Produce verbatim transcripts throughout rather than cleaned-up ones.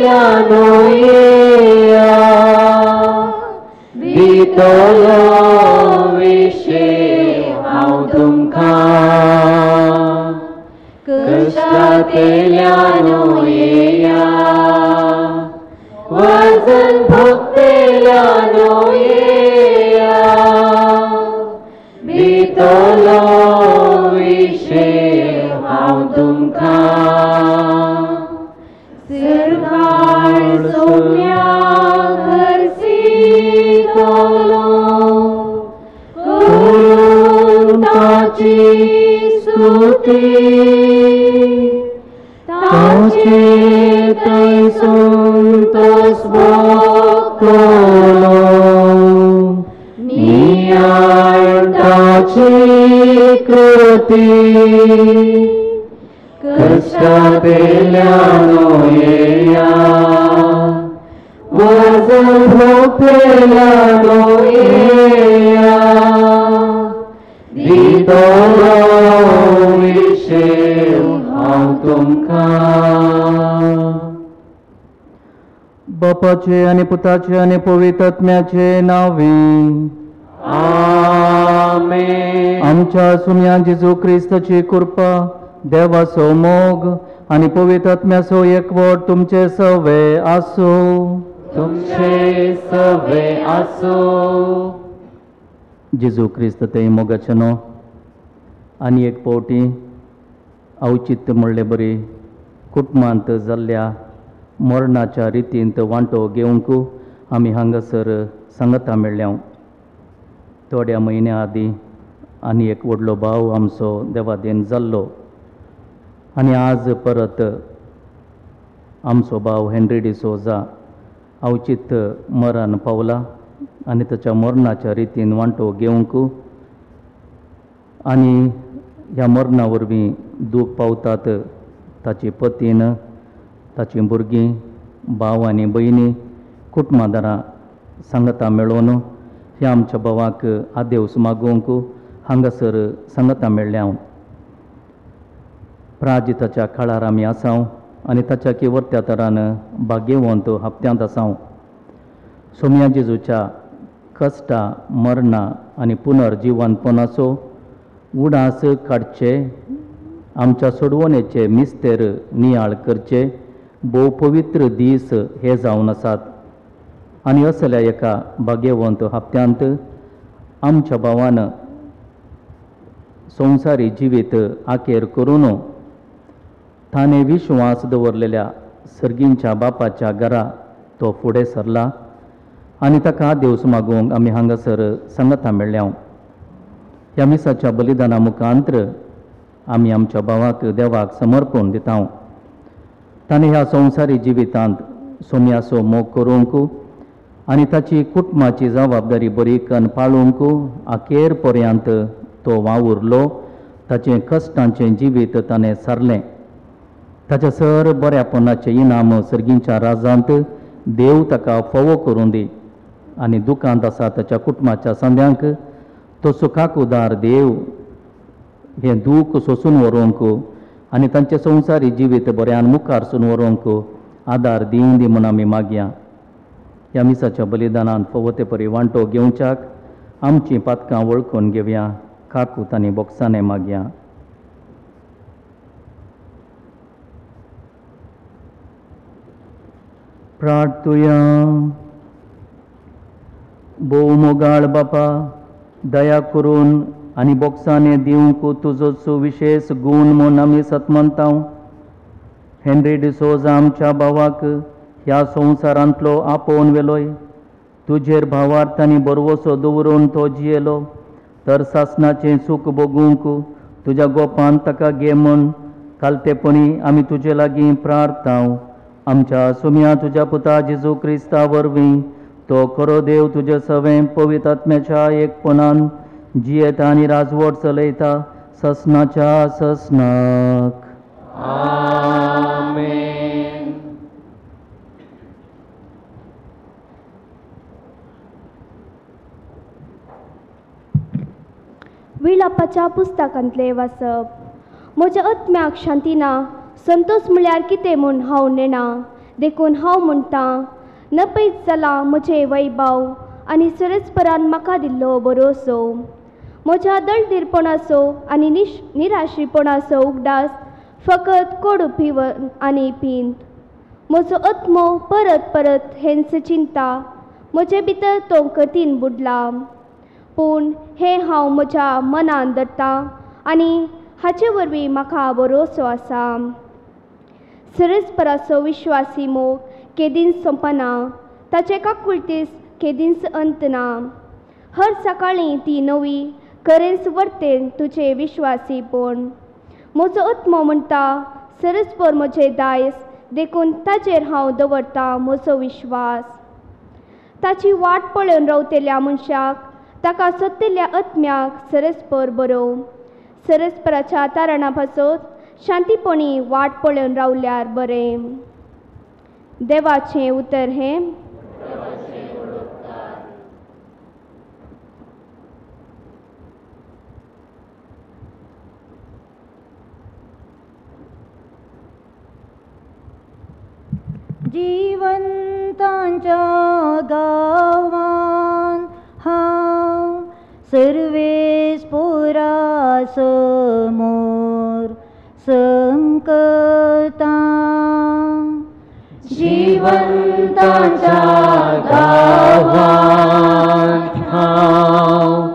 तेल्यानो येया दितलो विशे हांव तुमकां कश्टा तेल्यानो येया वजन भोगतेल्यानो येया दितलो विशे हांव तुमकां सरकार सोम्या घरसितलो करून ताची स्तुती ताचे थंयसून तोच भोगतलो नियाळ ताची कृती कश्टा तेल्यानो येया वजन भोगतेल्यानो येया दितलो विशे हांव तुमकां बापाचे आनी पुताचे आनी पवित्र आत्म्याचे नांवे आमेन. आमच्या सुम्या जेजू क्रिस्ताची कृपा देवाचो मोग आनी पवित्र आत्म्याचो एकवट तुमचे सवे आसूं तुमचे सवे आसूं. जेजू क्रिस्त ते मोगाचे न्हू आनी एक पावटी औचित्य म्हणले बरी कुटुंबांत जाल्ल्या मरणाच्या रितींत वांटो घेवंक आमी हांगासर सांगता मेळ्ळ्या. थोड्या म्हयन्या आदीं आनी एक व्हडलो भाव आमचो देवादेन जाल्लो आनी आज परत आमचो भाव हेनरी डिसोजा अवचित मरण पावला आनी ताच्या मरणाच्या रितीन वांटो घेवंक आनी ह्या मरणा वरवीं दूख पावतात ताची पतीन ताची भुरगीं भाव आनी भयणी कुटुंबादारां सांगता मेळोवन ह्या आमच्या भावाक आदेवस मागोवंक हांगासर सांगता मेळ्ळ्या. प्राजिताच्या काळार आमी आसांव आनी ताच्या किवर्त्या तरान भाग्यवंत हप्त्यांत आसांव. सोम्या जेजूच्या कश्टा मरणा आनी पुनर्जिवनपणाचो उडास काडचे आमच्या सोडवणेचे मिस्तेर नियाळ करचे भोव पवित्र दीस हे जावन आसात आनी असल्या एका भाग्यवंत हप्त्यांत आमच्या भावान संवसारी जिवीत आखेर करून ताणें विश्वास दवरलेल्या सर्गींच्या बापाच्या घरा तो फुडें सरला आनी ताका देवस मागोवंक आमी हांगासर सांगता मेळ्ळ्या. ह्या मिसाच्या बलिदाना मुखांत्र आमी आमच्या भावाक देवाक समर्पण दिता. ताणें ह्या संवसारी जिवितांत सोम्याचो मोग करूंक आनी ताची कुटुंबाची जबाबदारी बरीकन पाळूंक अखेर पर्यंत तो वावुरलो. ताचें कश्टांचें जिवीत ताणें सारलें. ताच्या सर बऱ्यापणाचें इनाम सर्गींच्या राजांत देव ताका फोवो करूं दी आनी दुखांत आसा ताच्या कुटुंबाच्या संद्यांक तो सुखाक उदार देव हें दूख सोंसून व्हरूंक आनी तांचें संवसारी जिवीत बऱ्यान मुखार सून व्हरूंक आदार दिवं दी म्हूण आमी मागया. ह्या मिसाच्या बलिदानान फवते परी वांटो घेवच्याक आमचीं पातकां वळखून घेवया. काकूत आनी बोक्साने मागया. प्रार्थुया. भोव मोगाळ बापा, दया करून आनी बोक्साने दिवंक तुजो सुविशेष गूण म्हूण आमी सतमंता. हेनरी डिसोजा आमच्या भावाक ह्या संवसारांतलो आपोवन वेलोय. तुजेर भावार्थ आनी बरवसो दवरून तो जियेलो. तर सासणाचें सूख भोगूंक तुज्या गोपान ताका घे म्हूण कालतेपणी आमी तुजे लागीं प्रार्थाव. आमच्या सुम्या तुज्या पुता जेजू क्रिस्ता वरवीं तो खरो देव तुजे सवें पवित्र आत्म्याच्या एकपणान जियेता आनी राजवट चलयता ससनाच्या ससनाक. आमेन. विलापाच्या पुस्तकांतले वाचप. म्हज्या आत्म्याक शांती ना, संतोष म्हळ्यार कितें म्हूण हांव नेना. देखून हांव म्हणटां, नपैत जाला म्हजें वैभव आनी सरस्परान म्हाका दिल्लो भरोसो. म्हज्या दळदिरपणाचो आनी निश निराशीपणाचो उगडास फकत कोडू पिवन आनी पिंत. म्हजो आत्मो परत परत हेंच चिंता, म्हजे भितर तो कतीन बुडला. पूण हें हांव म्हज्या मनान धरतां आनी हाचे वरवीं म्हाका भरोसो आसा. सरस्पराचो विश्वासी मोग केदीन सोंपना, ताचे काकुळटीस केदींच अंत ना. हर सकाळीं ती नवी खरेंच वर्तेन तुजें विश्वासीपण. म्हजो आत्मो म्हणटा, सरस्पर म्हजें दायज, देखून ताचेर हांव दवरतां म्हजो विश्वास. ताची वाट पळोवन रावतेल्या मनशाक, ताका सोदतेल्या आत्म्याक सरस्पर बरो. सरस्पराच्या तारणा पासत शांतीपणी वाट पळोवन रावल्यार बरें. देवाचें उतर हें जिवंतांच्या गांवान हांव सर्वेस्परा समोर संकतां. जिवंतांच्या गांवांत हांव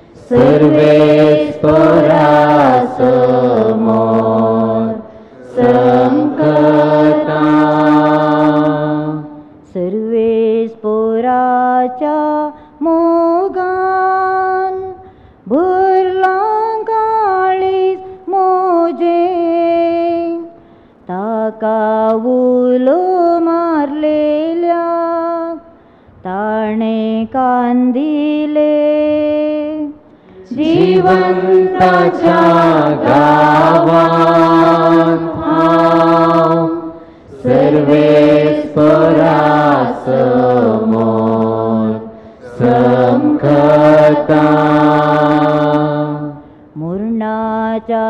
सर्वेस्परा समोर संकतां. सर्वेस्पराच्या मोगान भरलां काळीज मोजें. ताका उलो मारलेल्या ताणें कांदिले. जिवंताच्या गांवांत हांव सर्वेस्परा समोर संकतां. मुर्णाच्या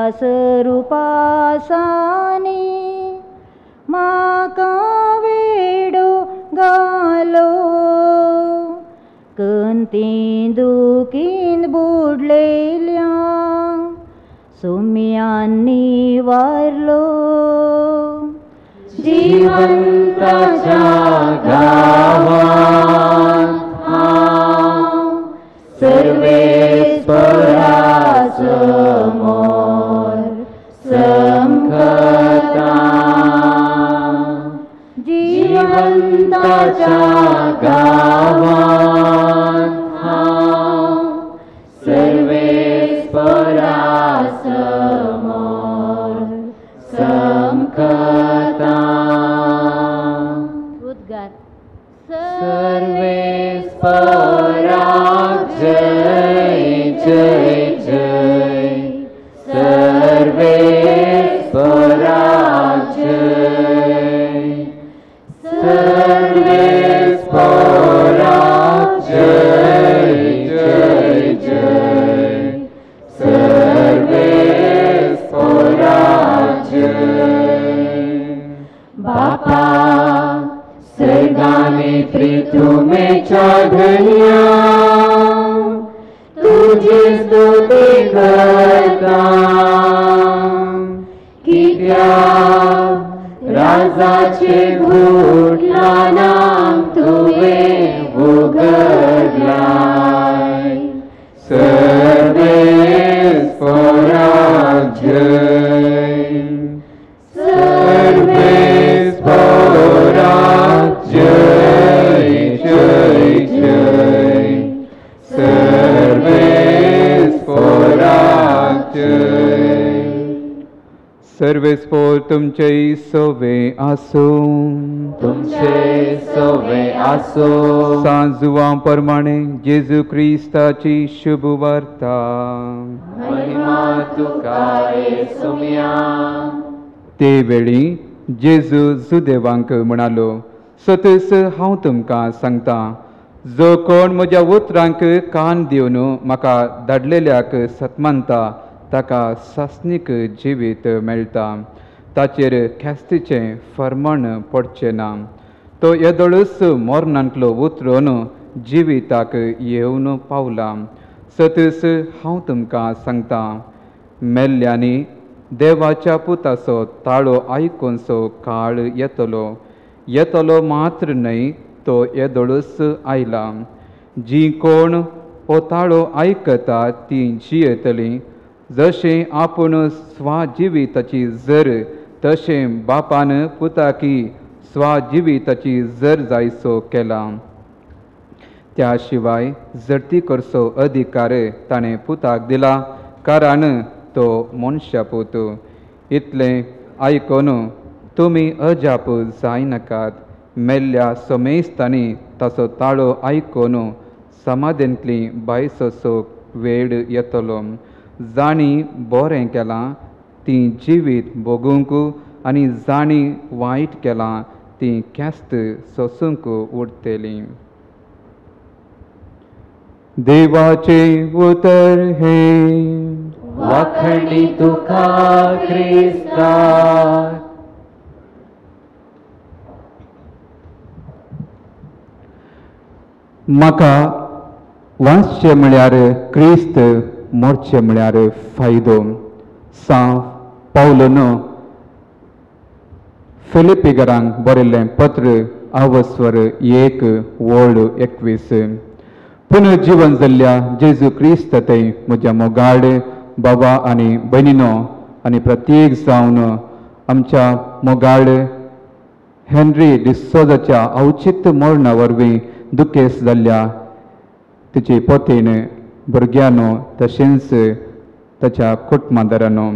स्वरुपासानी म्हाका वेडो घालो. कंतीं दुखीन बुडलेल्या सुम्यांनी वारलो. जिवंताच्या गांवांत हांव सर्वेस्परा समोर संकतां. जिवंताच्या गांवांत हांव सर्वेस्परा समोर संकतां. उद्गार. सर्वेस्पराक जय जय जय. सर्वेस्पराक जय. सर्वेस्पराक जय जय जय. सर्वेस्पराक जय. बापा सर्गाने पृथ्वीच्या धन्या तुझी स्तुती करता. कित्याक राजाचे घुटला नाम तुवें उगडलाय. सर्वेस्पराक जय. सर्वेस्पराक जय जय जय. सर्वेस्पराक जय. सर्वेस्पोर तुमचे सोवे आसो. तुमचे सोवे आसो. सांजुवां प्रमाणे जेजू क्रिस्ताची शुभ वार्ता. महिमा तुका येसुम्या. ते वेळी जेजू जुदेवांक म्हणालो, सतस हांव तुमकां सांगतां, जो कोण म्हज्या उतरांक कान दिवन म्हाका धाडलेल्याक सतमानता ताका सासणीक जिवीत मेळटा. ताचेर ख्यास्तीचें फर्मण पडचें ना. तो येदोळूच मोरणांतलो उतरून जिविताक येवन पावला. सतूस हांव तुमकां सांगतां, मेल्ल्यांनी देवाच्या पुताचो ताळो आयकूनचो काळ येतलो. येतलो मात्र न्हय, तो येदोळूच आयला. जीं कोण हो ताळो आयकता तीं जियेतलीं. जशें आपूण स्वाजिविताची जर, तशें बापान पुताकी स्वाजिविताची जर जायसो केला. त्या शिवाय जर्ती करचो अधिकार ताणें पुताक दिला, कारण तो मनशापूत. इतलें आयकून तुमी अजाप जायनाकात. मेल्ल्या सोमेस्तांनी ताचो ताळो आयकून समाधींतली भायर सरचो वेळ येतलो. जाणी बरें केलां तीं जिवीत भोगूंक, आनी जाणी वायट केलां तीं ख्यास्त सोसूंक उरतलीं. देवाचे उतर हे. वाखणी तुका क्रिस्ता. म्हाका वाचचें म्हळ्यार क्रिस्त, मरचें म्हळ्यार फायदो. सांव पावलोन फिलिपिकारांक बरयल्लें पत्र आवस्वर एक वळ एकवीस. पुनर्जीवन जाल्ल्या जेजू क्रिस्त ते म्हज्या मोगाड बाबा आनी भयणीनो, आनी प्रत्येक जावन आमच्या मोगाड हेनरी डिसोजाच्या अवचित मरणा वरवीं दुखेस्त जाल्ल्या तिचे पोतेन भुरग्यानो, तशेंच ताच्या कुटुंबादारांनो.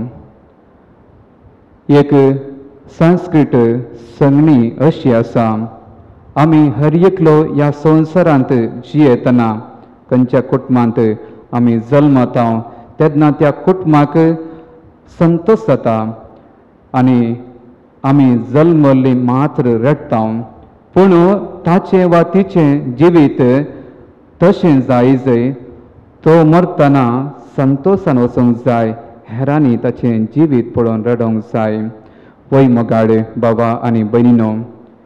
एक संस्कृत संगणी अशी आसा, आमी हर एकलो ह्या संवसारांत जियेतना खंयच्या कुटुंबांत आमी जल्मता तेन्ना त्या कुटुंबाक संतोश जाता, आनी आमी जल्मल्ली मात्र रडटा. पूण ताचें वा तिचें जिवीत तशें जायज. तो मरतना संतोशान वचूंक जाय, हेरांनी ताचें जिवीत पळोवन रडोंक जाय. वय मोगाड बाबा आनी भयणीनो,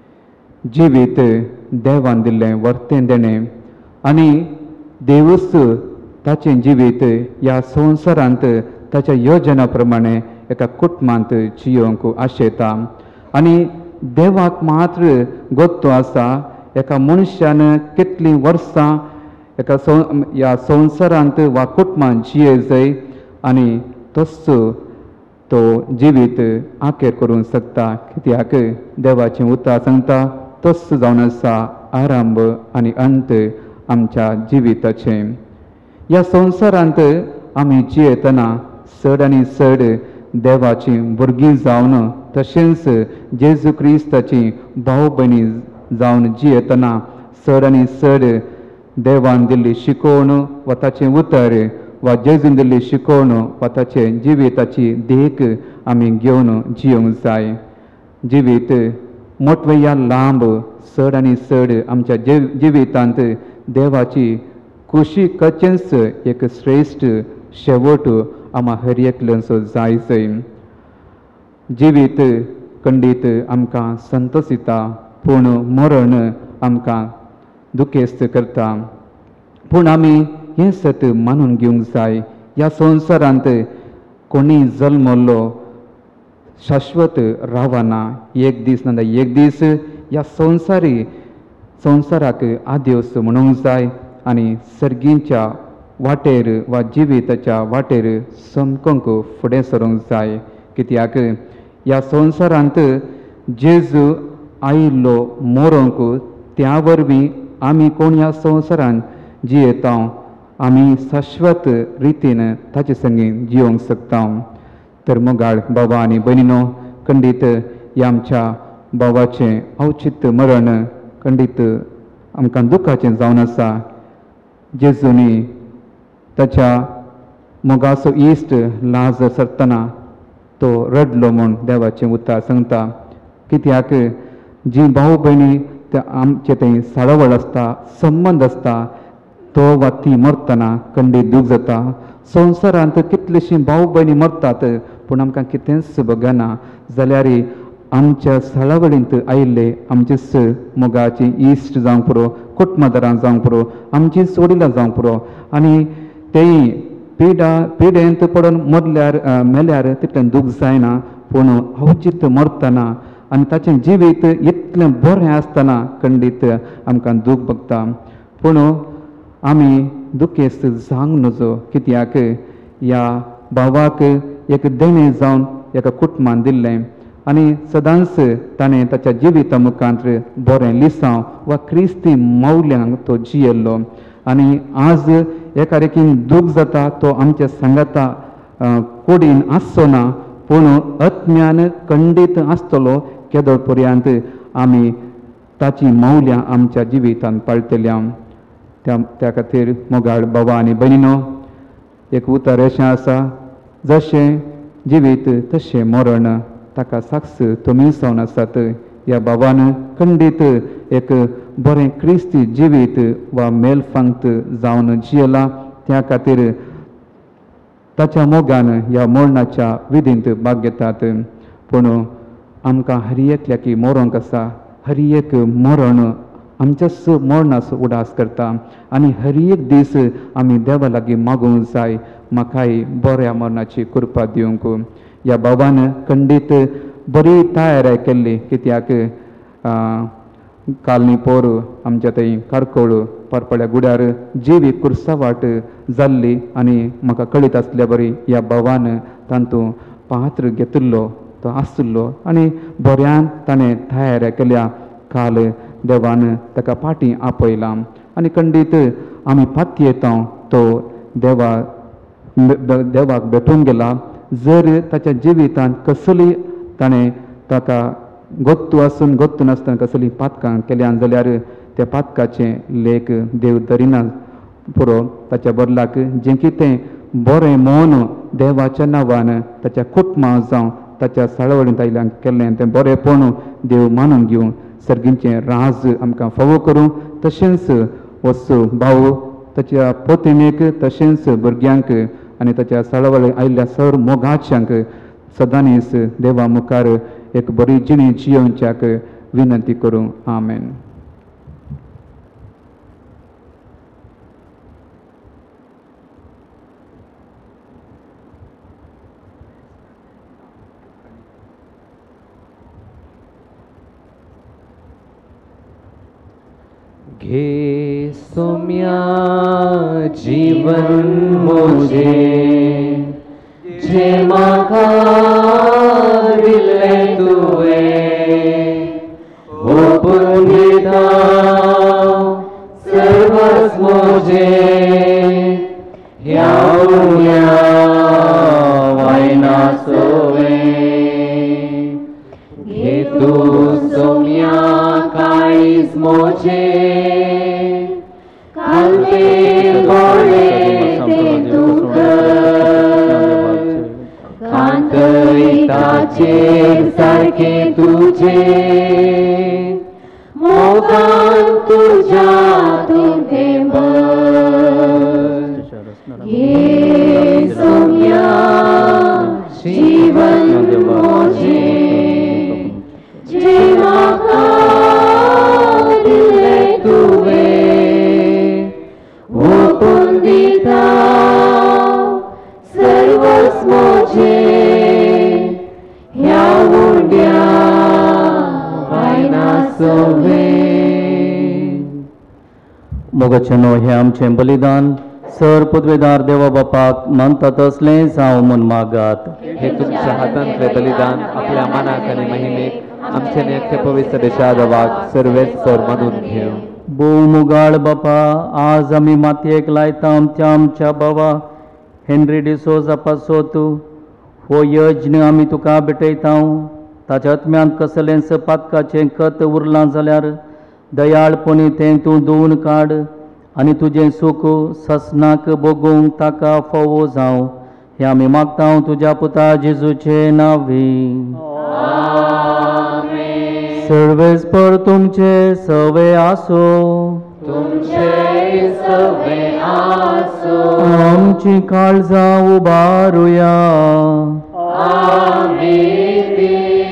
जिवीत देवान दिल्लें वर्तें देणें, आनी देवूच ताचें जिवीत ह्या संवसारांत ताच्या योजना प्रमाणे एका कुटुंबांत जियोंक आशेता. आनी देवाक मात्र गोत्तो आसा एका मनशान कितलीं वर्सां एका सं ह्या संवसारांत वा कुटुंबांत जियेजय, आनी तस्सो तो जिवीत आखेर करूंक शकता. कित्याक देवाचें उतर सांगता, तस्सो जावन आसा आरंभ आनी अंत आमच्या जिविताचें. ह्या संवसारांत आमी जियेतना चड आनी चड देवाचीं भुरगीं जावन, तशेंच जेजू क्रिस्ताची भाव भयणी जावन जियेतना चड आनी चड देवान दिल्ली शिकोवण वा ताचें उतर, वा जेजून दिल्ली शिकोवण वा ताचें जिविताची देख आमी घेवन जियोंक जाय. जिवीत मोठवें या लांब चड आनी चड आमच्या जिवितांत देवाची खुशी करचेंच एक श्रेश्ठ शेवट आम्हा हर एकल्यांचो जायचो. जिवीत खंडीत आमकां संतोश दिता, पूण मरण आमकां दुखेस्त करता. पूण आमी हें सत मानून घेवंक जाय, ह्या संवसारांत कोणी जल्मलो शाश्वत रावना. एक दीस नाजाल्यार एक दीस ह्या संवसारी संवसाराक आदेवस म्हणूंक जाय, आनी सर्गींच्या वाटेर वा जिविताच्या वाटेर समकोंक फुडें सरूंक जाय. कित्याक ह्या संवसारांत जेजू आयिल्लो मरोंक, त्या वरवीं आमी कोण ह्या संवसारांत जियेता, आमी शाश्वत रितीन ताचे संगीत जियोंक शकता. तर मोगाळ बाबा आनी भयणीनो, खंडीत ह्या आमच्या बाबाचें अवचित मरण खंडीत आमकां दुखाचें जावन आसा. जेजूनी ताच्या मोगाचो इश्ट लाजर सरतना तो रडलो म्हूण देवाचें उतर सांगता. कित्याक जी भाव भयणी ते आमचे थंय साळवळ आसता, संबंद आसता, तो वा ती मरतना खंडीत दूख जाता. संवसारांत कितलींशीं भाव भयणी मरतात, पूण आमकां कितेंच बगना. जाल्यार आमच्या सळावडींत आयिल्ले आमचे स मोगाची इश्ट जावंक पुरो कुटुंबदारां जावंक पुरो आमची सोडिलां जावंक पुरो आनी तेय पिडा पिडेंत पडून मरल्यार मेल्यार तितलें दूख जायना पूण अवचित मरतना आनी ताचें जिवीत इतलें बरें आसतना खंडीत आमकां दूख भोगता पूण आमी दुखेस्त जावंक नजो कित्याक ह्या भावाक एक देणें जावन एका कुटुंबान दिल्लें आनी सदांच ताणें ताच्या जिविता मुखांत बरें लिसांव वा क्रिस्ती मौल्यांक तो जियेल्लो आनी आज एका रेखीन दूख जाता तो आमच्या सांगाता कोडीन आसचो ना पूण अज्ञान खंडीत आसतलो केदोळ पर्यंत आमी ताची मौल्यां आमच्या जिवितांत पाळटल्या त्या त्या खातीर मोगाळ भावा आनी भयणीनो एक उतर अशें आसा जशें जिवीत तशें मरण ताका साक्ष तुमी जावन आसात ह्या भावान खंडीत एक बरें क्रिस्ती जिवीत वा मेलफांत जावन जियेलां त्या खातीर ताच्या मोगान ह्या मरणाच्या विधींत भाग घेतात पूण आमकां हर एकल्याकी मरोंक आसा हर एक मरण आमच्याच मरणाचो उडास करता आनी हर एक दीस आमी देवा लागीं मागूंक जाय म्हाकाय बऱ्या मरणाची कृपा दिवंक ह्या भावान खंडीत बरी तयारी केल्ली कित्याक कालनी पोर आमच्या थंय कारकोळ परपड्या गुड्यार जिवी कुर्सावाट जाल्ली आनी म्हाका कळीत आसल्या बरी ह्या भावान तातूंत पात्र घेतिल्लो तो आसलो आनी बऱ्यान ताणें तयारी केल्या काल देवान ताका पाटी आपयलां आनी खंडीत आमी पाती येता तो देवा देवाक भेटून गेला जर ताच्या जिवितांत कसली ताणें ताका गोत्तू आसून गोत्तू नासतना कसली पातकां केल्यान जाल्यार त्या पातकाचें लेख देव धरिना पुरो ताच्या बदलाक जें कितें बरें मौन देवाच्या नांवान ताच्या कुटुंबां जावं ताच्या साळवडींत आयल्यान केल्लें तें बरेंपण देव मानून घेवन सर्गींचें राज आमकां फावो करूं तशेंच वस्तू भाव ताच्या पोतिणेक तशेंच भुरग्यांक आनी ताच्या साळवडी आयिल्ल्या सर मोगाच्यांक सदांच देवा मुखार एक बरी जिणी जियोवच्याक विनंती करूं आमेन. घे सोम्या जीवन मोजे जे म्हाका दिल्लें तुवें ओपून दिता सर्वच मोजे ह्या उण्या वायना सोवें घे तूं सोम्या काळीज मोजे कांते गोडे ते तूं कांतयताचेर सारके तुजे मोगान तुज्या तुवें भर हे सोम्या जीवन मोजे जे म्हाका दिल्लें तुवें ओपून दिता सर्वच मोजे ह्या उंड्या वायना सोवें. मोगाचेनो हे आमचें बलिदान सर पदवेदार देवा बापाक मानता तसलें जावं म्हूण मागात. हे तुमच्या हातांतलें बलिदान आपल्या मनाक आनी महिमेक आमचे नेखे पवित्र देशा देवाक सर्वेच सर मानून घेव. भोव मुगाळ बापा आज आमी मातयेक लायता आमच्या आमच्या बाबा हेनरी डिसोजा पासो तूं हो यज्ञ आमी तुका भेटयता ताच्या आत्म्यांत कसलेंच पातकाचें कत उरलां जाल्यार दयाळपणी तें तूं धुवन काड आनी तुजें सूख ससनाक भोगूंक ताका फोवो जावं हें आमी मागता तुज्या पुता जेजूचे नांवी. सर्वेस्पर तुमचे सवे आसो तुमचे सवे आसो आमची काळजां उबारुया. आमी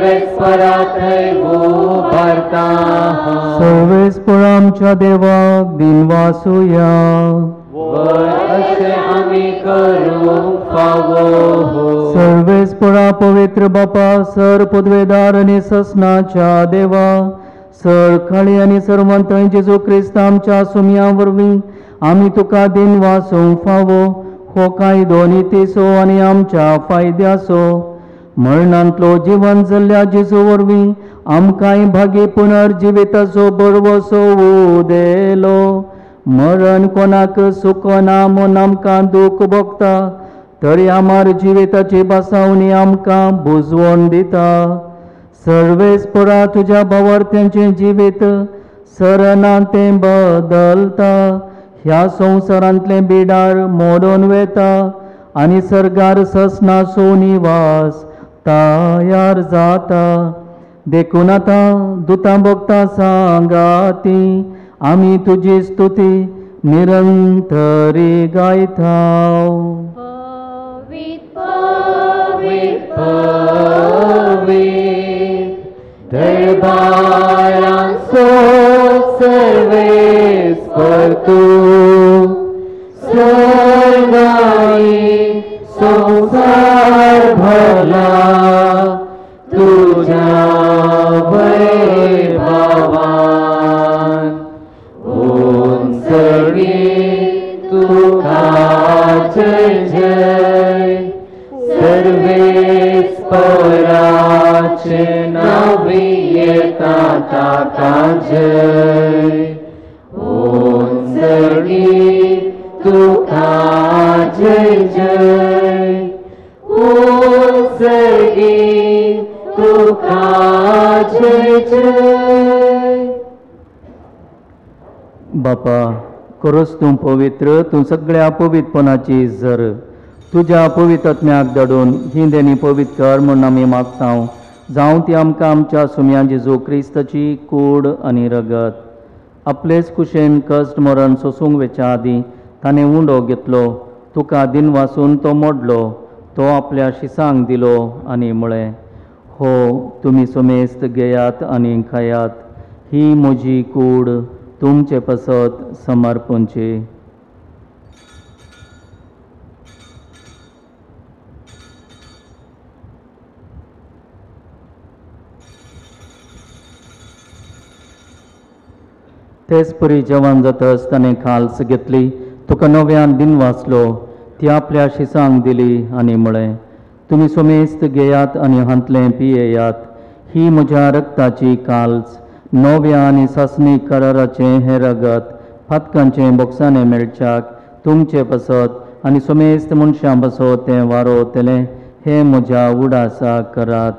सर्वेस्परा थंय उबारता सर्वेस्पर आमच्या देवाक दिन वासुया. वर अशें आमी करूंक फावो. सर्वेस्परा पवित्र बापा सर पदवेदार आनी ससनाच्या देवा सर काळी आनी सर्वंत जेजू क्रिस्त आमच्या सुमया वरवीं आमी तुका दिन वासूंक फावो. हो कायदो नितीसो आनी आमच्या फायद्याचो मरणांतलो जिवन जाल्ल्या जेजू वरवीं आमकांय भागी पुनर्जिविताचो बरवसो उदेलो. मरण कोणाक सुखो ना म्हूण आमकां दूख भोगता तरी आमार जिविताची बासावणी आमकां बुजवण दिता. सर्वेस्परा तुज्या भावार्थ्यांचें जिवीत सरना तें बदलता. ह्या संवसारांतलें बिडार मोडून वेता आनी सर्गार ससनाचो निवास तयार जाता. देखून आतां दुतां भोगता सांगाती आमी तुजी स्तुती निरंतरी गायता. पवित्र पवित्र पवित्र दरबारांचो सर्वेस्पर तूं. सर्गांनी संवसार भरला तुज्या वैभवान. तुका जय जय सर्वेस्पराचे नावी येता ताका जय. ओन सगळी तुका जय जय. ओन सगळी तुका जय जय. बापा खरोच तूं पवित्र, तूं सगळ्या पवित्रपणाची झर. तुज्या पवित्रत्म्याक धाडून ही देणी पवित्र कर म्हूण आमी मागता. जावं ती आमकां आमच्या सुमया जेजू क्रिस्ताची कूड आनी रगत. आपलेच कुशेन कश्ट मरण सोसूंक वेच्या आदीं ताणें उंडो घेतलो. तुका दिन वासून तो मोडलो. तो आपल्या शिसांक दिलो आनी म्हळें, हो तुमी सुमेस्त घेयात आनी खायात. ही म्हजी कूड तुमचे पसत समर्पणचे. तेच परी जेवण जातच ताणें खाल्स घेतली. तुका नव्यान दिन वाचलो. ती आपल्या शिसांक दिली आनी म्हळें, तुमी सुमेस्त घेयात आनी हांतलें पियेयात. ही म्हज्या रक्ताची काल्स नव्या आनी सासणी कराराचें हें रगत फातकांचें बोक्साने मेळच्याक तुमचे पसत आनी सुमेस्त मनशां बसत तें वारोतलें हें म्हज्या उडासाक करात.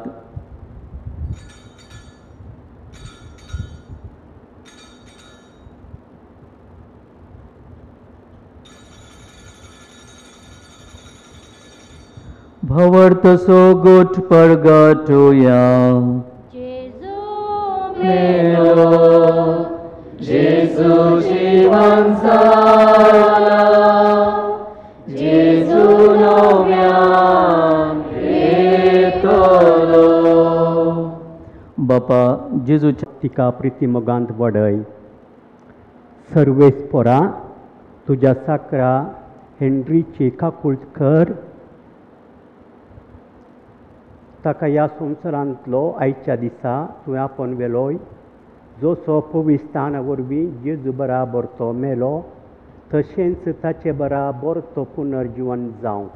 भवर्तसो गोठ परगटुया. मेलो जेजू जीवन जाला. जेजू नव्यान येतलो. बापा जेजूच्या तिका प्रितीमोगांत वडय. सर्वेस्परा तुज्या साकरा हेनरीची काकूळट कर. ताका ह्या संवसारांतलो आयच्या दिसा तुवें आपोवन वेलोय. जसो पवित्राना वरवीं जेजू बराबर तो मेलो तशेंच ताचे बराबर तो पुनर्जीवन जावं.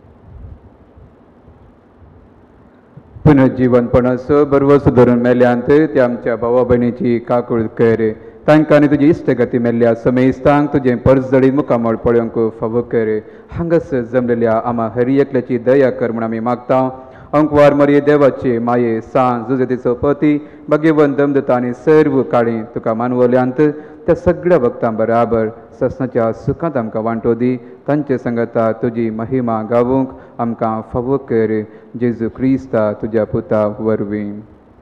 पुनर्जीवनपणाचो बरवसो धरून मेल्यांत ते आमच्या भावा भयणीची काकूळ कर. तांकां आनी तुजी इश्टगती मेल्ल्या समेस्तांक तुजें परजळी मुखामळ पळोवंक फावो कर. हांगास जमलेल्या आमा हरी एकल्याची दया कर म्हूण आमी मागता. अंकवार मरिये देवाचे माये सांज जुजेतीचो पती भगवन दमदत्ता आनी सर्व काळी तुका मानवल्यांत त्या सगळ्या भक्तां बराबर ससनाच्या सुखांत आमकां वांटो दी. तांचे संगता तुजी महिमा गावूंक आमकां फावो कर. जेजू क्रिस्ता तुज्या पुता वरवीं.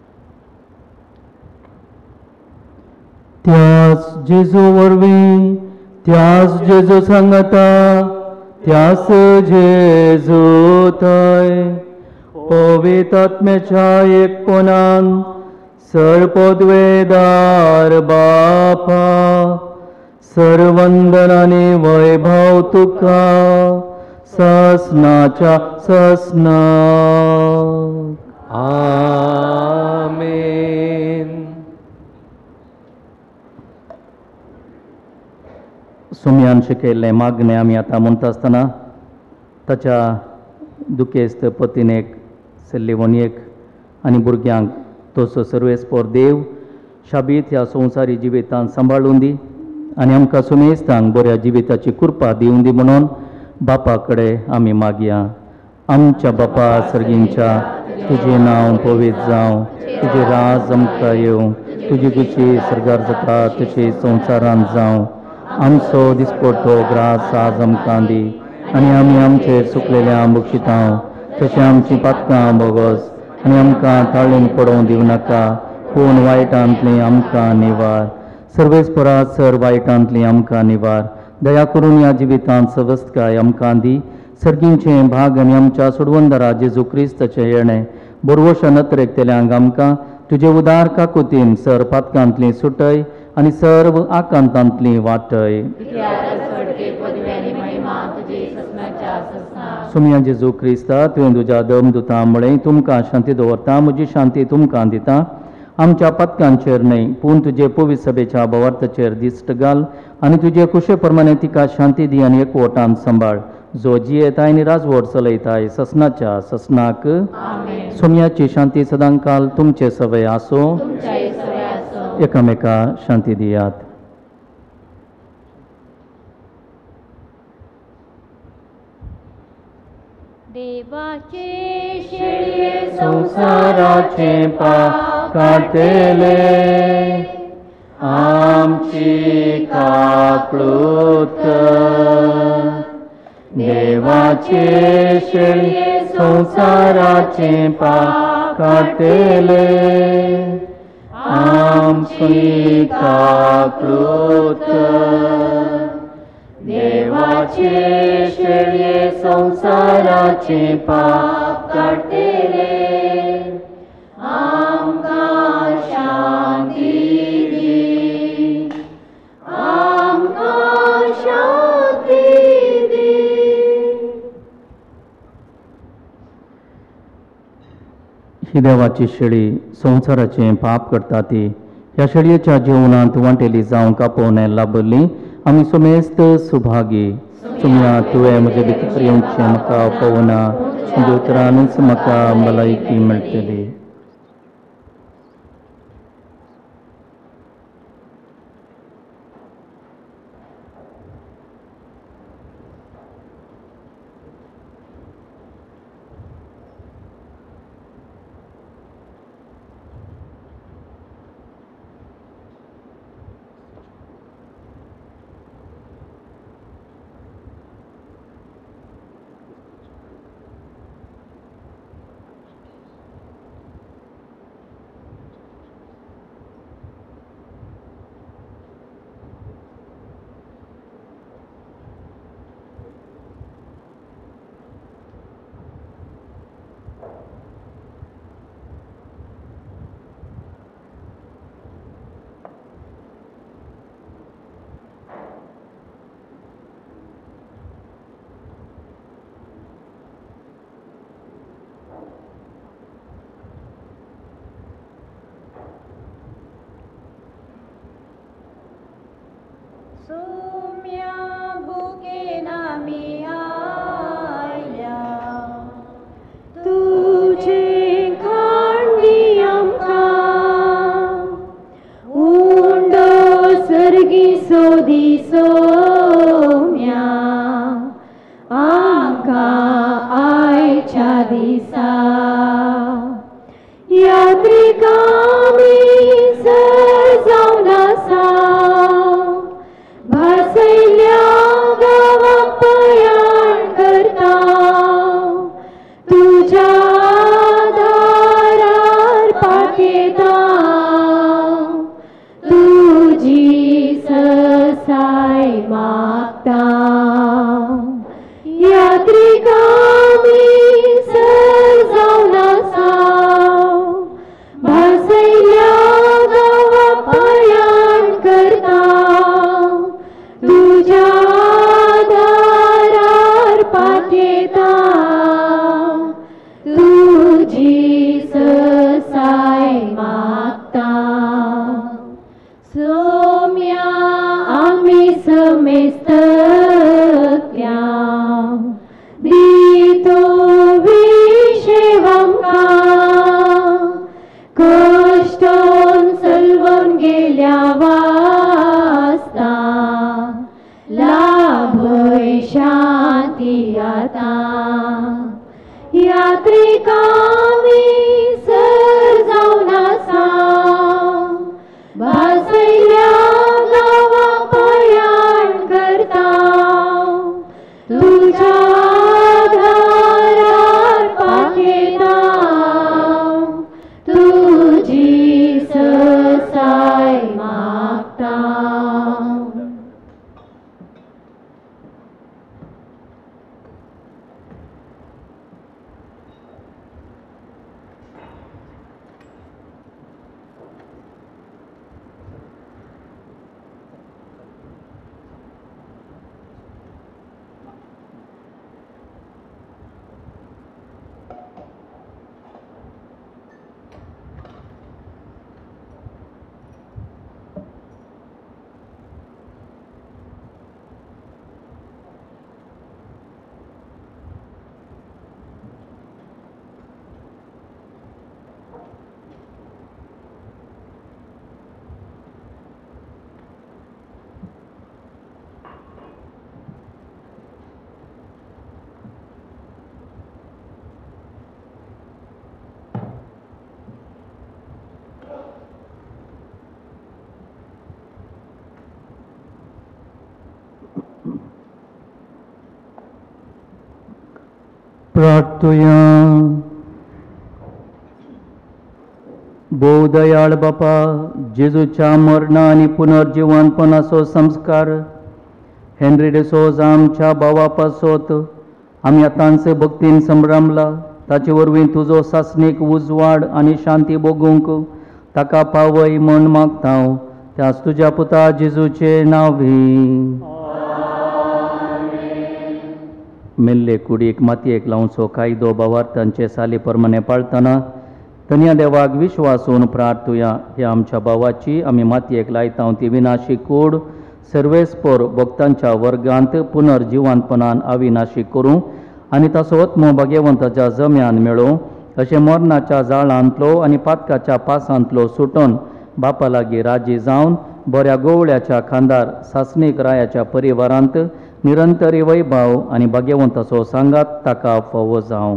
त्याच जेजू वरवीं त्याच जेजू सांगता त्याच जेजू थंय पवित्रात्म्याच्या एकपणान सर्वोद्वेदार बापा सर्वंदनाने वैभव तुका ससनाच्या ससना आमेन. सुमयान शिकयल्लें मागणें आमी आतां म्हणटा आसतना ताच्या दुखेस्त पत्नीक सेल्लेवणयेक आनी भुरग्यांक तसो सर्वेस्पोर देव शाबीत ह्या संवसारी जिवितांत सांबाळून दी आनी आमकां सुमेस्तांक बऱ्या जिविताची कृपा दिवून दी म्हणून बापा कडेन आमी मागया. आमच्या बापा सर्गींच्या तुजें नांव पवित्र जावं, तुजें राज आमकां येवं, तुजी कुशी सरगार जाता तशी संवसारांत जावं. आमचो दिसपडटो ग्रास आज आमकां दी आनी आमी आमचेर चुकलेल्या बक्षितांव तशें आमचीं पातकां बोगोस आनी आमकां ताळीन पडोवं दिवं नाका पूण वायटांतलीं आमकां निवार. सर्वेस्परा सर वायटांतलीं आमकां निवार. दया करून ह्या जिवितांत सवस्तकाय आमकां दी. सर्गींचें भाग आनी आमच्या सोडवंदरा जेजू क्रिस्ताचें येणें बोरवोशा नत्रेक तेल्यांक आमकां तुजे उदार काकुतीन सर पातकांतलीं सुटय आनी सर्व आकांतांतलीं वाटय. सुमया जेजू क्रिस्ता तुवें तुज्या दमदुतां मुळे तुमकां शांती दवरता. म्हजी शांती तुमकां दिता. आमच्या पत्कांचेर न्हय पूण तुजे पवित्र सभेच्या भवार्थाचेर दिश्ट घाल आनी तुजे कुशे प्रमाणे तिका शांती दी आनी एकवटान सांबाळ. जो जियेताय आनी राजवट चलयताय ससनाच्या ससनाक. सुमयाची शांती सदांकाल तुमचे सवय आसो. एकामेका शांती दियात. देवाचे शेळये संसाराचे पाप काटेले आमची कापळूत. देवाचे शेळये संसाराचे पाप काटेले आमची कापळूत. देवाचे शेळये संसाराचे पाप काटेले आमकां शांती दी. आमकां शांती दी. ही देवाची शेळी संसाराचे पाप करता ती ह्या शेळयेच्या जिवनांत वांटेली जावं कापोवणे लाभली आमी सुमेस्त सुभागी. सुमया तुवें म्हजे भितर येवचें म्हाका पळोवना दोतरानूच म्हाका भलायकी मेळटली. सुम्या भुकेन आमी आयल्या तुजें खाण दी आमकां. उंडो सर्गी सोदी सोम्या आमकां आयच्या दिसा. यात्रिकांनी सर जावन आसा भासयल्या गांवां पयाण करता. तुज्या दारार पातयेता तुजी ससाय मागता. यात्रिकांनी सर जावन कष्टोन सलवून गेल्या वास्ता लाभय शांती आता यात्रिकामी सर जावन आसा भासयल्या गावा पयाण करता तुझ्या दारार पाखेता तुझी ससाय मागता. प्रार्थुया. भोव दयाळ बापा, जेजूच्या मरणा आणि पुनर्जीवनपणाचो संस्कार हेनरी डिसोजा आमच्या भावा पासत आमी आतांच भक्तीन संभ्रमला. ताचे वरवीं तुजो सासणीक उजवाड आनी शांती भोगूंक ताका पावय म्हण मागता. त्याच तुज्या पुता जेजूचे नांवी. मेल्ले कुडीक मातयेक लावचो कायदो भावार्थांचे साली प्रमाणे पाळतना तन्या देवाक विश्वासून प्रार्थुया. हे आमच्या भावाची आमी मातयेक लायता ती विनाशी कूड सर्वेस्पर भक्तांच्या वर्गांत पुनर्जीवनपणान अविनाशी करूं आनी ताचो आत्मो भाग्यवंताच्या जम्यान मेळो. अशें मरणाच्या जाळांतलो आनी पातकाच्या पासांतलो सुटोन बापा लागीं राजी जावन बऱ्या गोवळ्याच्या खांदार सासणीक रायाच्या परिवारांत निरंतरी वैभव आनी भाग्यवंताचो सांगात ताका फावो जावं.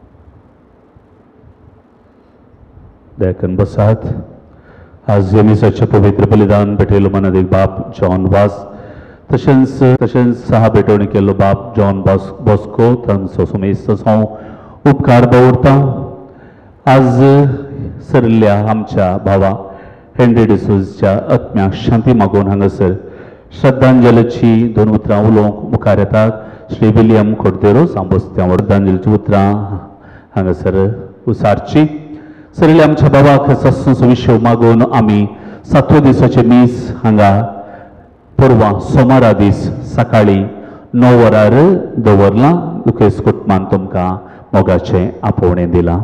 देखन बसात. आज येमिसाचे पवित्र बलिदान भेटयलो मनात एक बाप जॉन वास तशेंच तशेंच सहा भेटवणी केल्लो बाप जॉन बॉस बॉस्को तांचो सुमेस्त हांव उपकार दवरता. आज सरल्या आमच्या भावा हेनरी डिसोजाच्या आत्म्याक शांती मागून हांगासर श्रद्धांजलीची दोन उतरां उलोवंक मुखार येतात. श्री विलियम खोडदेरो सांबोस्त्या श्रद्धांजलीची उतरां हांगासर उसारची. सरले आमच्या भावाक सत्संचो विशय मागून आमी सातव्या दिसाचे मीस हांगा परवां सोमारा दीस सकाळी णव वरार दवरलां. दुखेस कुटुंबान तुमकां मोगाचें आपोवणें दिलां.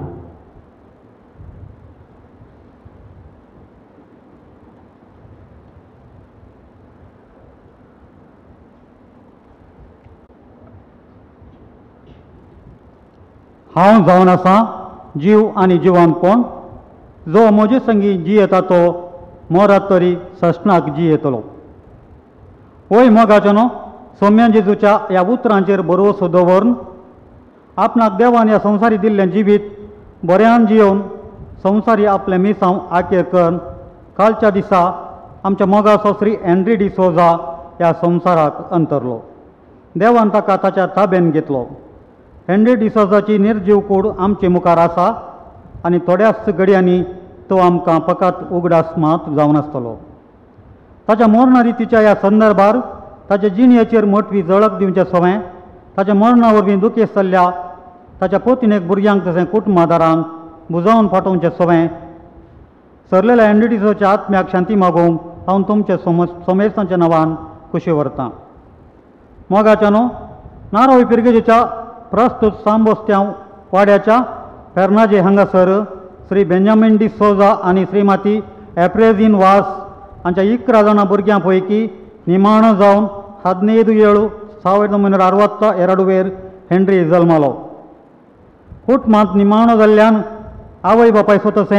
हांव जावन आसा जीव आनी जिवंतपण. जो म्हजे संगी जियेता तो मरत तरी सशनाक जियेतलो. ओय मोगाचनो, सौम्या जेजूच्या ह्या उतरांचेर भरवंसो दवरून आपणाक देवान ह्या संवसारी दिल्लें जिवीत बऱ्यान जियोवन संवसारी आपले मिसांव आखेर करून कालच्या दिसा आमच्या मोगाचो श्री हेनरी डिसोजा ह्या संवसाराक अंतरलो. देवान ताका ताच्या ताब्यान घेतलो. हेनरी डिसोजाची निर्जीव कूड आमचे मुखार आसा आनी थोड्याच घडयांनी तो आमकां फकत उगडास मात जावन आसतलो. ताच्या मरणा रितीच्या ह्या संदर्भार ताच्या जिणयेचेर मोठवी जळक दिवचे सवय, ताच्या मरणा वरवीं दुखेस जाल्ल्या ताच्या पोतिनेक भुरग्यांक तशें कुटुंबादारांक बुजावन फाटोवचे सवय. सरलेल्या हेनरी डिसोजाच्या आत्म्याक शांती मागूंक हांव तुमच्या सोम सोमेस्तांच्या नांवान खुशी व्हरतां. मोगाच्यानो, नारोळी पिरगेजेच्या प्रस्तुत सांबोस्त्या वाड्याच्या फेर्नाजे हांगासर श्री बेंजामिन डिसोजा आनी श्रीमती एप्रेझीन वास हांच्या इकरा जाणां भुरग्यां पैकी निमाणो जावन हदिनैದು ಏಳು ಸಾವಿರದ ಒಂಬೈನೂರ ಅರವತ್ತ ಎರಡುವೇर हेनरी जल्मलो. कुटुंबांत निमाणो जाल्ल्यान आवय बापाय तशें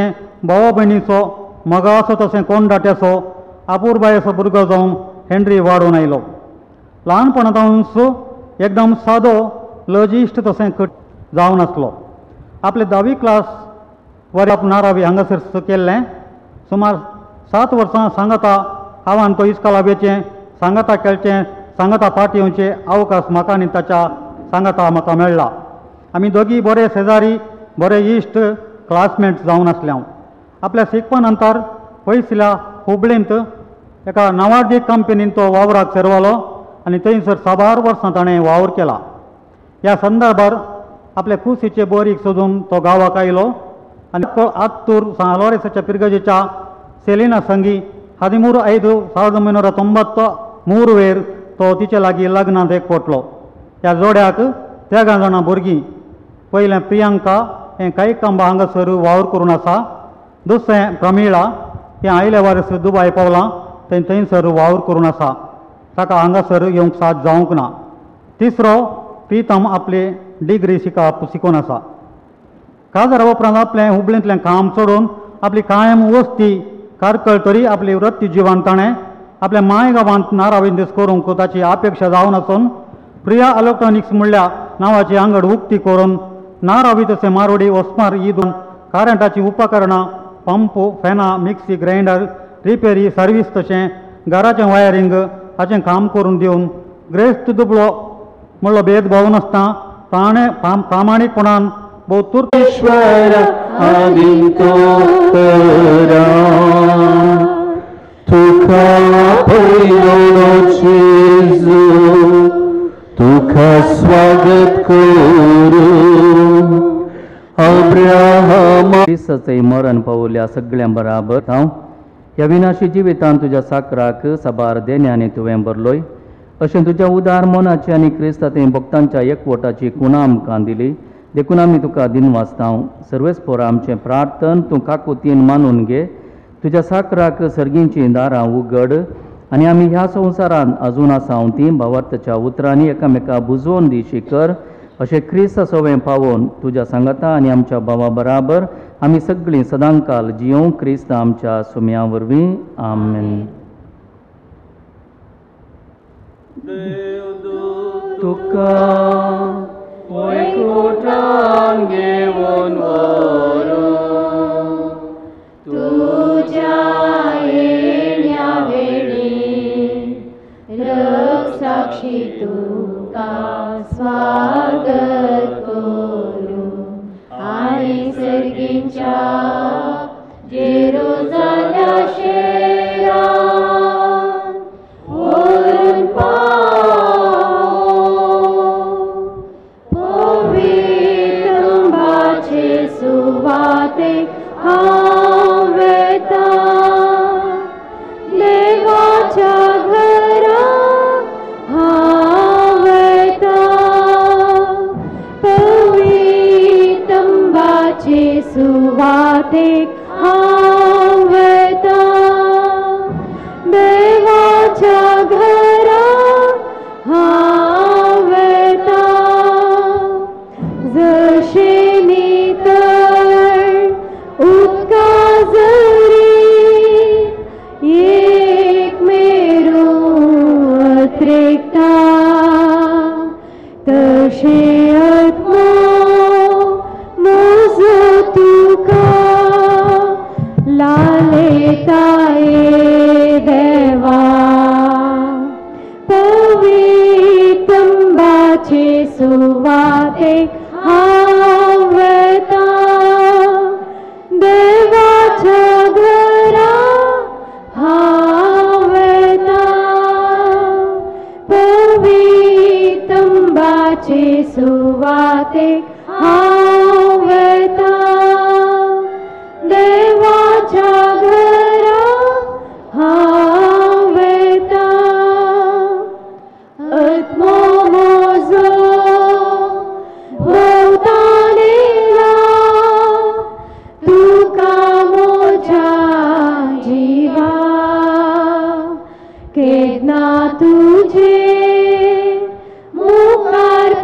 भावा भयणीचो मगा असो तशें कोण दाट्याचो आपुरबाय असो भुरगो जावन हेनरी वाडून आयलो. ल्हानपणांतूच एकदम सादो लजिश्ट तशें कट जावन आसलो. आपले धावी क्लास वरी नारावी हांगासर केल्लें. सुमार सात वर्सां सांगाता हांवान तो इस्कालाबेचें सांगाता केलचें सांगाता पाट येवचें अवकाश म्हाका आनी ताच्या सांगाता म्हाका मेळ्ळा. आमी दोगी बरे शेजारी बरे इश्ट क्लासमेट जावन आसले. हांव आपल्या शिकपा नंतर पयसल्या हुबळींत एका नांवाडी कंपनींत तो वावराक सेरवालो आनी थंयसर साबार वर्सां ताणें वावर केला. ह्या संदर्भार आपले कुशीचे बोरीक सोदून तो गांवाक आयलो आनी आत्तूर सालोरेसाच्या पिरगजेच्या सेलिना संगी हदिमूर ಐದು ಸಾವಿರದ ಒಂಬೈನೂರ ತೊಂಬತ್ತ ಮೂರು वेर तो तिचे लागीं लग्नांत एकवटलो. ह्या जोड्याक तेगा जाणां भुरगीं. पयलें प्रियांका हें कांयकांबा हांगासर वावर करून आसा. दुसरें प्रमिळा हें आयल्या वर्स दुबाय पावलां थंय थंयसर वावर करून आसा. ताका हांगासर येवंक साथ जावंक ना. तिसरो प्रितम आपली डिग्री शिकप शिकून आसा. काजार उपरांत आपलें हुबळींतलें काम सोडून आपली कायम वस्ती कारकळ तरी आपली वृत्ती जिवन ताणें आपल्या मायगांवांत नाराविंदीस करूंक ताची अपेक्षा जावन आसून प्रिया इलेक्ट्रॉनिक्स म्हणल्या नांवाची आंगड उक्ती करून नारावी तशें मारवाडी ओस्मार ही दोन कारेंटाची उपकरणां पंप फॅनां मिक्सी ग्रायंडर रिपेरी सर्वीस तशें घराचें वायरींग हाचें काम करून दिवन ग्रेस्त दुबळो म्हणलो भेदभाव नासता ताणें प्रामाणीकपणान भोव तुर्त ईश्वर आदिंतो करा तुका पयलो जेजू तुका स्वागत करू अब्राहम. क्रिस्ताचें मरण पावल्या सगळ्यां बराबर हांव ह्या विनाशी जिवितांत तुज्या साकराक साबार देण्याने तुवें भरलोय. अशें तुज्या उदार मनाची आनी क्रिस्तांतल्या भक्तांच्या एकवटाची खुणां आमकां दिली. देखून आमी तुका दिन वाचता. सर्वेस्पोर आमचें प्रार्थन तूं काकुतीन मानून घे. तुज्या साकराक सर्गींचीं दारां उगड आनी आमी ह्या संवसारांत अजून आसा ती भावार्थाच्या उतरांनी एकामेका बुजोवन दी शिकर. अशें क्रिस्त सवें पावोवन तुज्या सांगाता आनी आमच्या भावा बराबर आमी सगळीं सदांकाल जियों क्रिस्त आमच्या सुम्या वरवीं. आमेन. तुका वैकुंठान घेवन व्हरो तुज्या येण्या वेळी रक्षसाक्षी तुका स्वागत करू आनी सर्गींच्या जेरुसल्या शेरान व्हरून सुवाते हांव वेता देवाच्या घरा हांव वेता पवित्रंबाचे सुवाते हांव वेता देवाच्या घरा हांव वेता जशे तशें आत्मा म्हजो तुका लालयता ये देवा पवित्रंबाचे सुवाते हांव वेता देवाच्या घरा हांव वेता पवित्रंबाचे सुवाते हांव वेता देवाच्या घरा हांव वेता आत्मो म्हजो भोंवतान येयला तुका म्हज्या जिवा केन्ना तुजे मुखार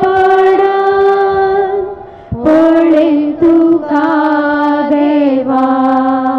पडन पळेन तुका देवा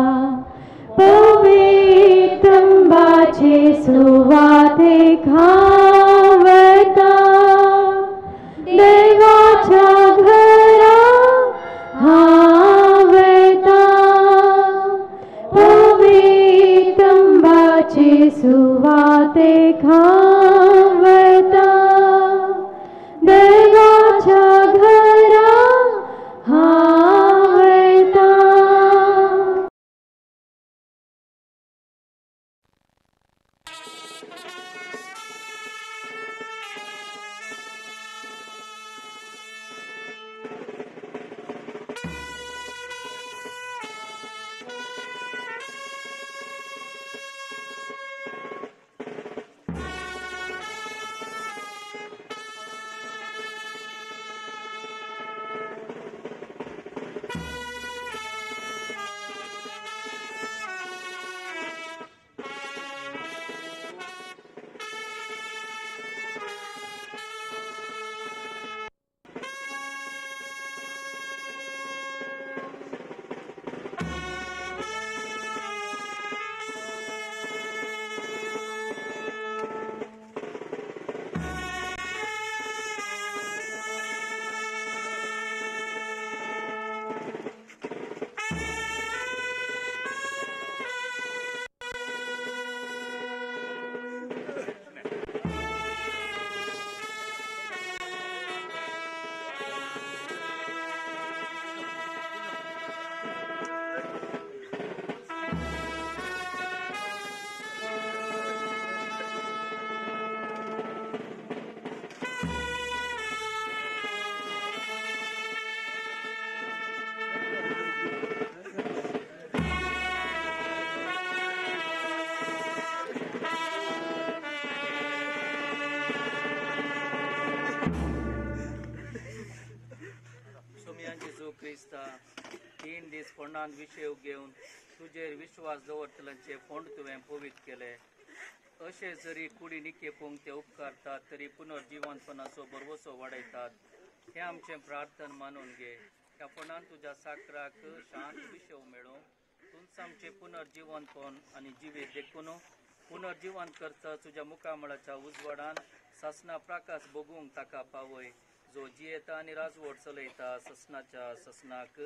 जिवान विशय घेवन तुजेर विश्वास दवरतल्यांचे फोंड तुवें पवित्र केले. अशें जरी कुडी निकेपूंक ते उपकारतात तरी पुनर्जिवंतपणाचो बरवसो वाडयतात. हे आमचें प्रार्थन मानून घे. ह्या फोंडान तुज्या साकराक शांत विशव मेळो. तुमचं आमचें पुनर्जिवंतपण आनी जिवीत देखून पुनर्जिवंत करता तुज्या मुखामळाच्या उजवाडान ससना प्रकाश बगूंक ताका पावय, जो जियेता आनी राजवट चलयता ससनाच्या ससनाक.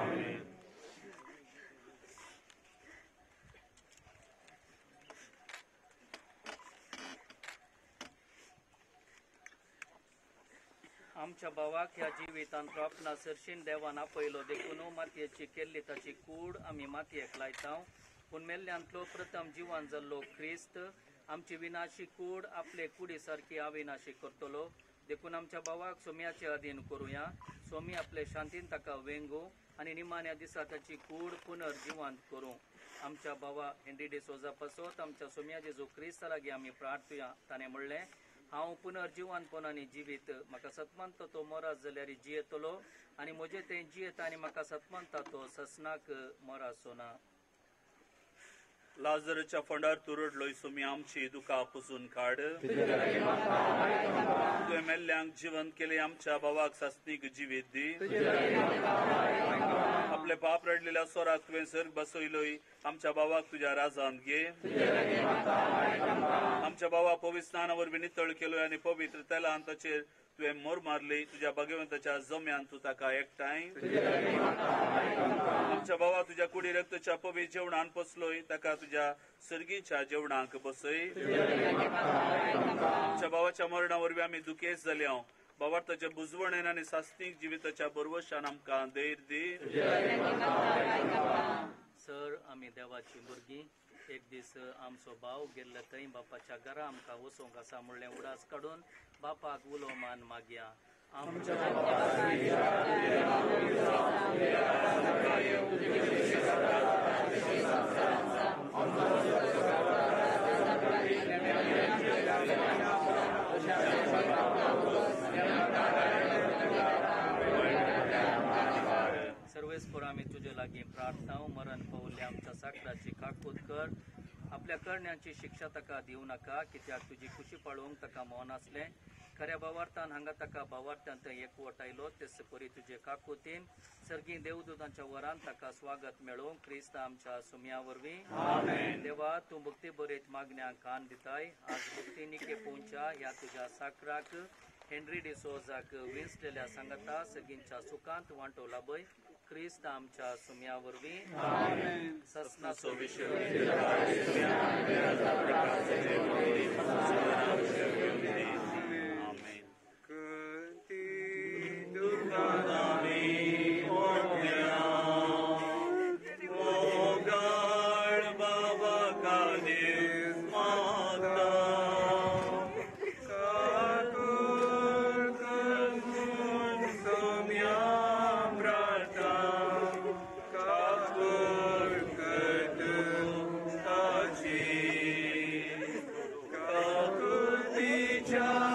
आमच्या भावाक ह्या जिवितांत प्रार्थना सरशीन देवान आपयलो देखून मातयेची केल्ली ताची कूड आमी मातयेक लायता. पूण मेल्ल्यांतलो प्रथम जिवान जाल्लो क्रिस्त आमची विनाशी कूड आपले कुडी सारकी अविनाशी करतलो. देखून आमच्या भावाक सोम्याचे अधीन करुया. सोमी आपले शांतीन ताका वेंगू आनी निमाण्या दिसा ताची कूड पुनर्जिवंत करूं. आमच्या भावा हेनरी डिसोजा पासत आमच्या सोम्या जेजू क्रिस्ता लागीं आमी प्रार्थुया. ताणें म्हणलें, हांव पुनर्जिवंतपणांनी जिवीत. म्हाका सतमंत तो मोरास जाल्यार जियेतलो आनी म्हजे तें जियेता आनी म्हाका सतमंता तो ससनाक मोरासो ना. लाजरच्या फोंडार तूं रडलोय, सोमी आमची दुकां पुसून काड. तुवें मेल्ल्यांक जिवंत केले, आमच्या भावाक सस्तीक जिवीत दी. आपले पाप रडलेल्या स्वराक तुवें सर्ग बसयलोय, आमच्या भावाक तुज्या राजांत घे. आमच्या भावा पवित्र स्नाना वरवीं नितळ केलोय आनी पवित्र तेलान ताचेर तुवें मोर मारली. तुज्या भगवंताच्या जम्यान तूं ताका एकठांय. आमच्या भावा तुज्या कुडी रक्तच्या पवित्र जेवणान पसलोय, ताका तुज्या सर्गीच्या जेवणाक बसय. आमच्या भावाच्या मरणा वरवीं आमी दुखेस जाले. हांव भावार्थाच्या बुजवणेन आनी सास्तीक जिविताच्या बरवशान आमकां धैर्य दी. सर आमी देवाची भुरगीं. एक दीस आमचो भाव गेल्लो थंय बापाच्या घरा आमकां वचोंक आसा म्हणलें उडास काडून बापाक उलो मान मागया. आमच्या सर्वेस्पर आमी तुजे लागीं प्रार्थना. मरण पावले आमच्या साकराची काकूत कर. आपल्या करण्याची शिक्षा ताका दिवं नाका, कित्याक तुजी खुशी पाळोवंक ताका मौन आसलें. खऱ्या भावार्थान हांगा ताका भावार्थान थंय एकवट आयलो. तेच परी तुजे काकुतीन सर्गी देवदूतांच्या वरान ताका स्वागत मेळो. क्रिस्त आमच्या सुम्या वरवीं. देवा तूं भक्ती बरयत मागण्यांक कान दिताय. आज भक्ती निके पोवच्या ह्या तुज्या साकराक हेनरी डिसोजाक विंचलेल्या सांगता सगळींच्या सुखांत वांटो लाभय. क्रिस्त आमच्या सुम्या वरवीं. ससनाचो विशय Cha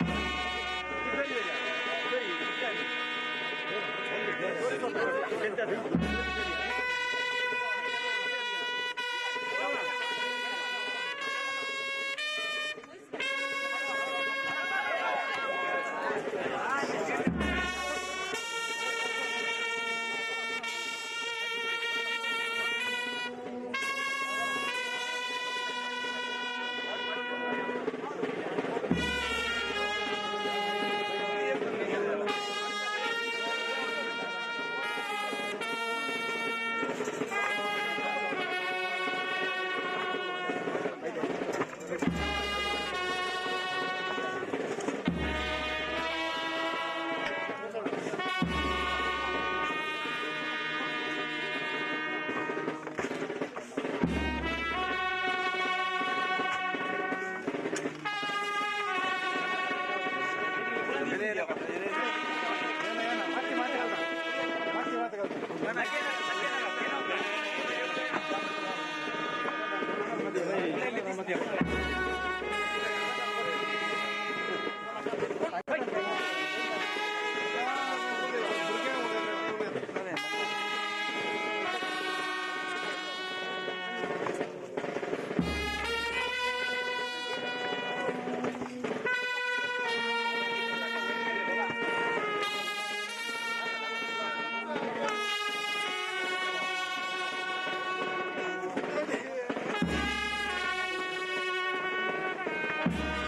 Thank you.